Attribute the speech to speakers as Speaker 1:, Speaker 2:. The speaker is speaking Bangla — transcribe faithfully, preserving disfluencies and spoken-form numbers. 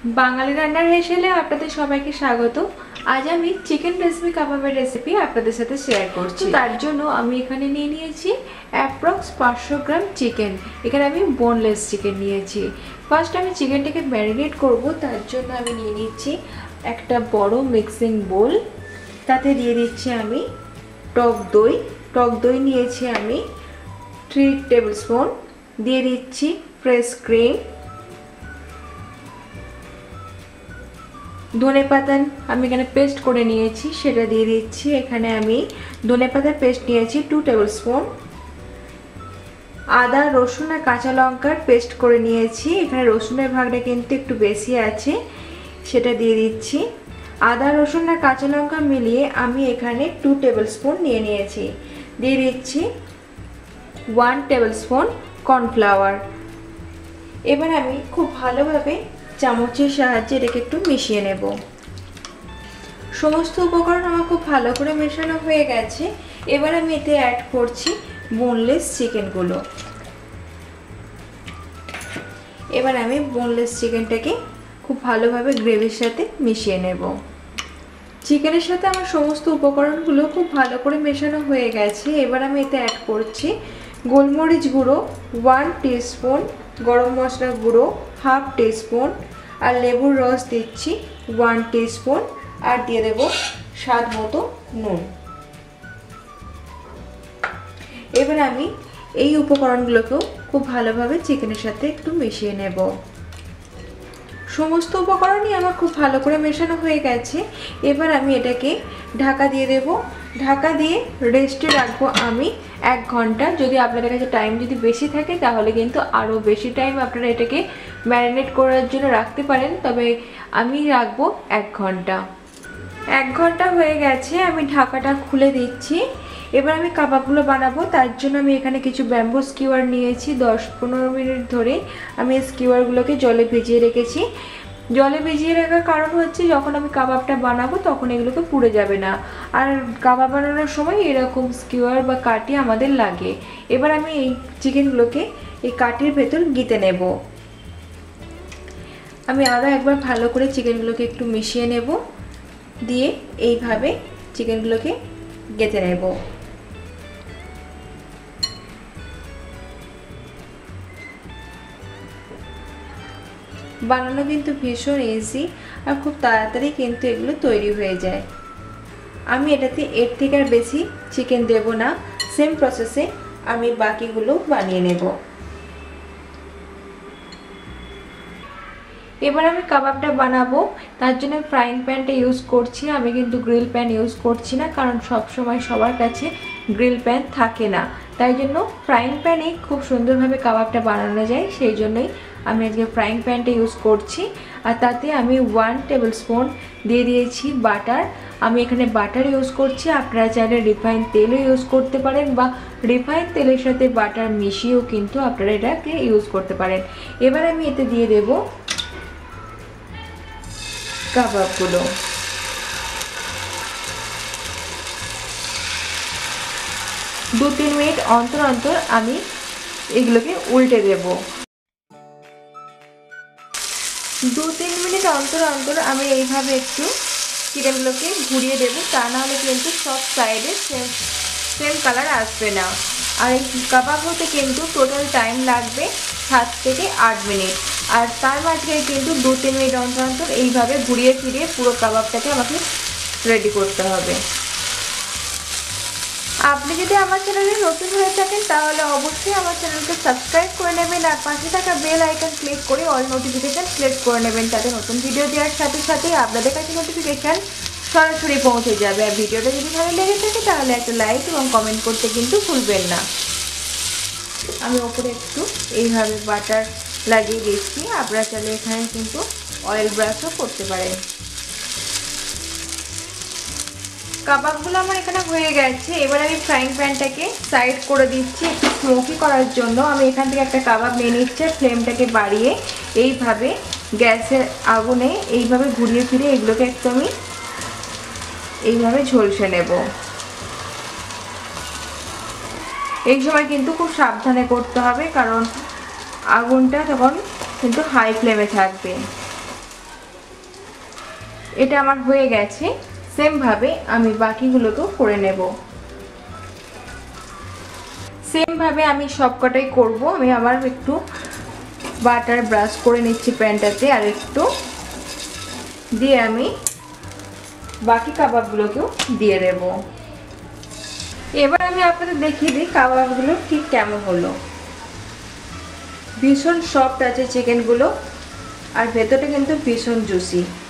Speaker 1: বাঙালি রান্নার হেসেলে আপনাদের সবাইকে স্বাগত। আজ আমি চিকেন রেসিপি কাবাবের রেসিপি আপনাদের সাথে শেয়ার করছি। তার জন্য আমি এখানে নিয়ে নিয়েছি অ্যাপ্রক্স পাঁচশো গ্রাম চিকেন। এখানে আমি বোনলেস চিকেন নিয়েছি। ফার্স্ট আমি চিকেনটাকে ম্যারিনেট করব, তার জন্য আমি নিয়ে নিচ্ছি একটা বড় মিক্সিং বোল। তাতে দিয়ে দিচ্ছি আমি টক দই। টক দই নিয়েছি আমি থ্রি টেবিল স্পুন। দিয়ে দিচ্ছি ফ্রেশ ক্রিম। ধনেপাতা আমি এখানে পেস্ট করে নিয়েছি, সেটা দিয়ে দিচ্ছি। এখানে আমি ধনেপাতার পেস্ট নিয়েছি টু টেবিল স্পুন। আদা রসুন আর কাঁচা লঙ্কার পেস্ট করে নিয়েছি। এখানে রসুনের ভাগটা কিন্তু একটু বেশি আছে, সেটা দিয়ে দিচ্ছি। আদা রসুন আর কাঁচা লঙ্কা মিলিয়ে আমি এখানে টু টেবিল স্পুন নিয়ে নিয়েছি। দিয়ে দিচ্ছি ওয়ান টেবিল স্পুন কর্নফ্লাওয়ার। এবার আমি খুব ভালোভাবে চামচের সাহায্যে এটাকে একটু মিশিয়ে নেব। সমস্ত উপকরণ আমার খুব ভালো করে মেশানো হয়ে গেছে। এবার আমি এতে অ্যাড করছি বোনলেস চিকেনগুলো। এবার আমি বোনলেস চিকেনটাকে খুব ভালোভাবে গ্রেভির সাথে মিশিয়ে নেব। চিকেনের সাথে আমার সমস্ত উপকরণগুলো খুব ভালো করে মেশানো হয়ে গেছে। এবার আমি এতে অ্যাড করছি গোলমরিচ গুঁড়ো ওয়ান টিস্পুন, গরম মশলা গুঁড়ো হাফ টিস্পুন, আর লেবুর রস দিচ্ছি ওয়ান টিস্পুন, আর দিয়ে দেব স্বাদ মতো নুন। এবার আমি এই উপকরণগুলোকেও খুব ভালোভাবে চিকেনের সাথে একটু মিশিয়ে নেব। সমস্ত উপকরণই আমার খুব ভালো করে মেশানো হয়ে গেছে। এবার আমি এটাকে ঢাকা দিয়ে দেব। ঢাকা দিয়ে রেস্টে রাখবো আমি এক ঘন্টা। যদি আপনাদের কাছে টাইম যদি বেশি থাকে তাহলে কিন্তু আরও বেশি টাইম আপনারা এটাকে ম্যারিনেট করার জন্য রাখতে পারেন, তবে আমি রাখবো এক ঘন্টা। এক ঘন্টা হয়ে গেছে, আমি ঢাকাটা খুলে দিচ্ছি। এবার আমি কাবাবগুলো বানাবো। তার জন্য আমি এখানে কিছু ব্যাম্বু স্কিওয়ার নিয়েছি। দশ পনেরো মিনিট ধরে আমি এই স্কিওয়ারগুলোকে জলে ভিজিয়ে রেখেছি। জলে ভিজিয়ে রাখার কারণ হচ্ছে যখন আমি কাবাবটা বানাবো তখন এগুলোকে পুড়ে যাবে না, আর কাবাব বানানোর সময় এরকম স্কিওয়ার বা কাঠি আমাদের লাগে। এবার আমি এই চিকেনগুলোকে এই কাঠির ভেতর গিতে নেব। আমি আরও একবার ভালো করে চিকেনগুলোকে একটু মিশিয়ে নেব, দিয়ে এইভাবে চিকেনগুলোকে গেঁথে নেব। বানানো কিন্তু ভীষণ ইজি আর খুব তাড়াতাড়ি কিন্তু এগুলো তৈরি হয়ে যায়। আমি এটাতে এর থেকে আর বেশি চিকেন দেব না। সেম প্রসেসে আমি বাকিগুলো বানিয়ে নেব। এবার আমি কাবাবটা বানাবো, তার জন্য ফ্রাইং প্যানটা ইউজ করছি। আমি কিন্তু গ্রিল প্যান ইউজ করছি না, কারণ সব সময় সবার কাছে গ্রিল প্যান থাকে না। তাই জন্য ফ্রাইং প্যানে খুব সুন্দরভাবে কাবাবটা বানানো যায়, সেই জন্যই আমি আজকে ফ্রাইং প্যানটা ইউজ করছি। আর তাতে আমি ওয়ান টেবিল স্পুন দিয়ে দিয়েছি বাটার। আমি এখানে বাটার ইউজ করছি, আপনারা চাইলে রিফাইন তেলও ইউজ করতে পারেন, বা রিফাইন তেলের সাথে বাটার মিশিয়েও কিন্তু আপনারা এটাকে ইউজ করতে পারেন। এবার আমি এতে দিয়ে দেব কাবাবগুলো। দু তিন মিনিট অন্তর অন্তর আমি এগুলোকে উল্টে দেব। দু তিন মিনিট অন্তর অন্তর আমি এইভাবে একটু চিকেনগুলোকে ঘুরিয়ে দেবো, তা নাহলে কিন্তু সব সাইডে সেম সেম কালার আসবে না। আর এই কাবাব হতে কিন্তু টোটাল টাইম লাগবে সাত থেকে আট মিনিট। আর তার মাঝখানে কিন্তু দু তিন মিনিট অন্তর অন্তর এইভাবে ঘুরিয়ে ফিরিয়ে পুরো কাবাবটাকে আমাকে রেডি করতে হবে। আপনি যদি আমার চ্যানেলে নতুন হয়ে থাকেন তাহলে অবশ্যই আমার চ্যানেলকে সাবস্ক্রাইব করে নেবেন, আর পাশে থাকা বেল আইকন ক্লিক করে অল নোটিফিকেশান সিলেক্ট করে নেবেন, তাতে নতুন ভিডিও দেওয়ার সাথে সাথে আপনাদের কাছে নোটিফিকেশান সরাসরি পৌঁছে যাবে। আর ভিডিওটা যদি ভালো লেগে থাকে তাহলে একটা লাইক এবং কমেন্ট করতে কিন্তু ভুলবেন না। আমি ওপরে একটু এইভাবে বাটার লাগিয়ে দিচ্ছি, আপনারা চাইলে এখানে কিন্তু অয়েল ব্রাশও করতে পারেন। কাবাবগুলো আমার এখানে হয়ে গেছে। এবার আমি ফ্রাইং প্যানটাকে সাইড করে দিচ্ছি একটু স্মোকি করার জন্য। আমি এখান থেকে একটা কাবাব নিয়ে নিচ্ছি, ফ্লেমটাকে বাড়িয়ে এইভাবে গ্যাসের আগুনে এইভাবে ঘুরিয়ে ফিরে এগুলোকে একটু আমি এইভাবে ঝলসে নেব। এই সময় কিন্তু খুব সাবধানে করতে হবে, কারণ আগুনটা তখন কিন্তু হাই ফ্লেমে থাকবে। এটা আমার হয়ে গেছে। সেম ভাবে আমি বাকিগুলোকেও করে নেব। সেম ভাবে আমি সবকটাই করব। আমি আবার একটু বাটার ব্রাশ করে নিচ্ছি প্যানটাতে আর একটু দিয়ে আমি বাকি কাবাবগুলোকেও দিয়ে দেব। এবার আমি আপনাদের দেখিয়ে দিই কাবাবগুলো ঠিক কেমন হলো। ভীষণ সফট আছে চিকেনগুলো আর ভেতরটা কিন্তু ভীষণ জুসি।